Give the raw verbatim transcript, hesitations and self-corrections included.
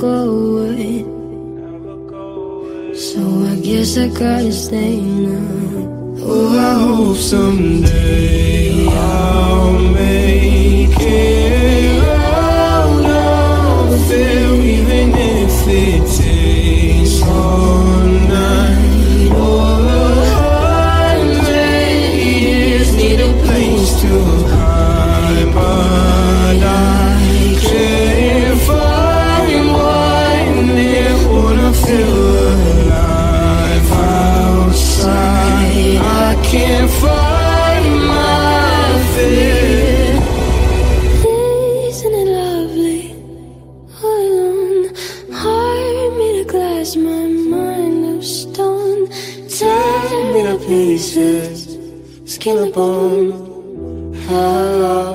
go away. So I guess I gotta stay now. Oh, I hope someday I'll make it out of it, even if it takes all night or a hundred years. Need a place to hide, but I can't find one that wanna feel alive outside. I can't find my fear. Isn't it lovely? All alone, heart made of glass, my mind of stone. Tear me to pieces, skin and bone. How